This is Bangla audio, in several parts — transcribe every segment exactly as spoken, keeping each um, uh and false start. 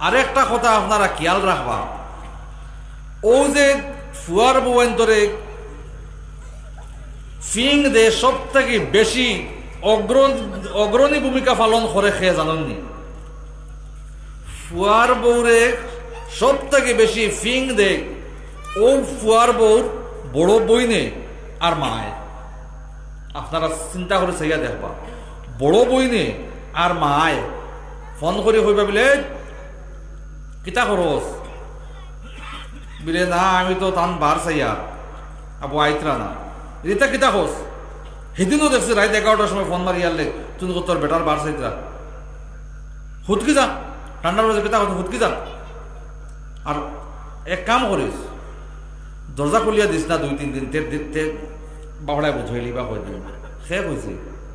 আরেকটা কথা আপনারা খেয়াল রাখবা, ও যে ফুয়ার বউয়ের ধরে ফিং দে সব থেকে বেশি অগ্রণী ভূমিকা পালন করে খেয়ে জানেননি? ফুয়ার বউরে সব থেকে বেশি ফিং দে ও ফুয়ার বউর বড় বইনে আর মায়। আপনারা চিন্তা করে চাইয়া দেখবা, বড় বইনে আর মায় ফোন করে কইবা বলে কিতা খরচ বলে, না আমি তো তান বার চাইয়া আবু আইতরা না রিতা কিতা খোঁজ। সেদিনও দেখছি রাত এগারোটার সময় ফোন মারি আনলে তুই তোর বেটার বার চাইতরা হুদকি যা, ঠান্ডার বাজে কিতা হুদকি যা। আর এক কাম করিস, দরজা খুলিয়া দিস না দুই তিন দিন তে বাবড়ায় বুঝাইলি বা কই দিন সে কইছে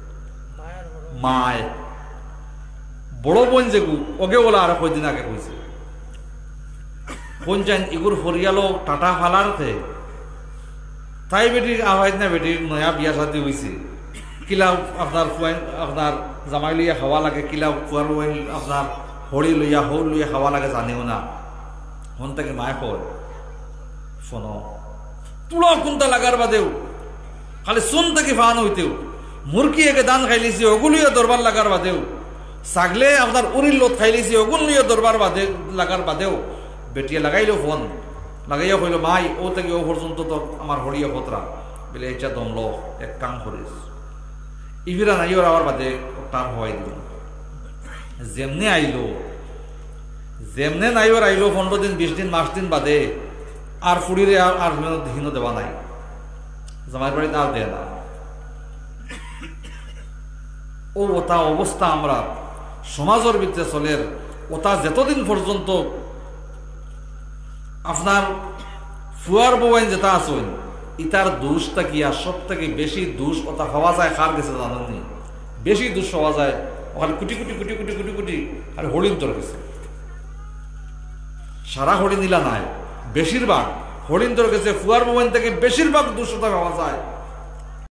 মায় বড় বোন যেগু ওকে বলা আর কয়দিন আগে কইছে কোন চান ইগুর ফরিয়ালো টাটা ফালারতে তাই বেটি আওয়াজ না বেটি নয়া বিয়া শাদি হয়েছে কিলা আপনার আপনার জামাই লইয়া খাওয়া লাগে, কিলা ফুয়ার আপনার হরি লইয়া হর লইয়া খাওয়া লাগে জানেও না। হন থেকে মায় কয় শোনো তুলা কোনটা লাগার বাদেও খালি চুন থেকে ফান হইতেও মুরগি একে দান খাইলিছি ওগুলিও দরবার লাগার বাদেও ছাগলে আপনার উড়ির লোত খাইলিছি ওগুলিও দরবার বাদে লাগার বাদেও বেটিয়ে লাগাইলো ফোন লাগাইয়া কইল মাই ও থেকে ও পর্যন্ত তো আমার হরিয়া পত্রা বলে এটা দমল এক কাম করিস ইভিরা নাই ওর আবার বাদে তার হওয়াই দিল। যেমনে আইলো যেমনে নাই ওর আইলো পনেরো দিন বিশ দিন মাস দিন বাদে আর ফুড়িরে আর হীন দেওয়া নাই, জামাই বাড়িতে আর দেয় না। ও ওটা অবস্থা আমরা সমাজের ভিতরে চলের ওটা যতদিন পর্যন্ত আপনার ফুয়ার বউয়াইন যেটা আসেন ইতার দোষটা কি আর সব থেকে বেশি দোষ ওটা হওয়া যায় কার গেছে জানেননি? বেশি দোষ হওয়া যায় ওখানে কুটি কুটি কুটি কুটি কুটি কুটি আর হরিণ তোর গেছে। সারা হরিণ নিলা নাই, বেশিরভাগ হরিণ তোর গেছে ফুয়ার বউয়াইন থেকে বেশিরভাগ দোষ ওটা হওয়া যায়